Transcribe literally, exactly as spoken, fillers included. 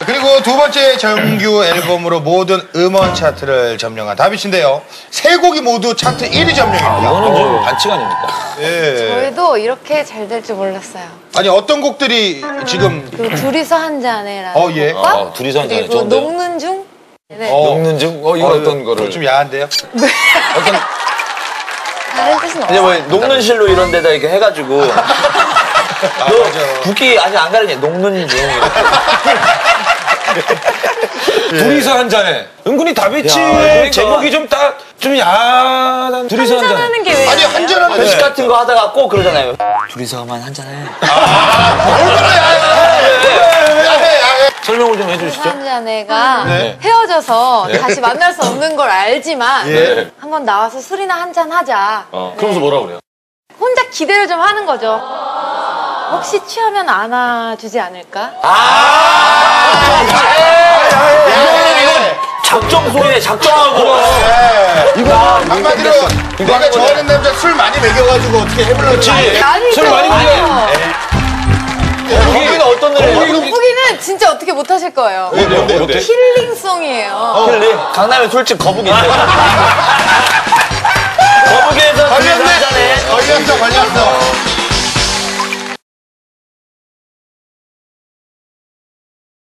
그리고 두 번째 정규 앨범으로 모든 음원 차트를 점령한 다비치인데요. 세 곡이 모두 차트 일 위 점령입니다. 이거는 뭐 반칙 아닙니까? 예. 저희도 이렇게 잘 될 줄 몰랐어요. 아니 어떤 곡들이 지금 그 둘이서 한 잔에라는 어, 예. 곡과 어, 둘이서 한 잔에 그리고 좋은데요? 녹는 중. 네. 어. 녹는 중? 어, 이거 어, 어떤 거를? 좀 야한데요? 어떤 다른 뜻은 이제 없어요. 뭐 녹는 실로 이런 데다 이렇게 해가지고 아, 너 맞아. 붓기 아직 안 가리냐 녹는 중. 둘이서 한 잔에. 은근히 다비치의 그러니까. 제목이 좀 딱, 좀 야한 둘이서 한 잔에. 한잔하는 게 왜? 아니 한잔하는 회식 같은 거 하다가 꼭 그러잖아요. 둘이서만 한잔해. 얼마나 야해. 야해 야해. 설명을 좀 해주시죠. 한 잔에가 네. 헤어져서 다시 만날 수 없는 걸 알지만 예. 한번 나와서 술이나 한잔 하자. 어, 그러면서 뭐라 그래요? 혼자 기대를 좀 하는 거죠. 혹시 취하면 안아주지 않을까? 작정 소리네 작정하고. 이거 한마디로 내가 좋아하는 남자 술 많이 먹여가지고 어떻게 해보려고 아니죠. 술 많이 먹여. 거기는 어떤 노래예요? 거북이는 진짜 어떻게 못 하실 거예요. 뭔데 뭔데? 힐링송이에요. 힐링. 강남에 술집 거북이 있어요. 거북이에서 둘이서 걸렸네. 한잔해. 걸렸어 걸렸어.